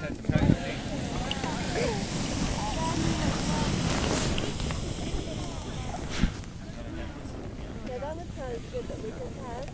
Yeah, that looks not as good that Lucas has.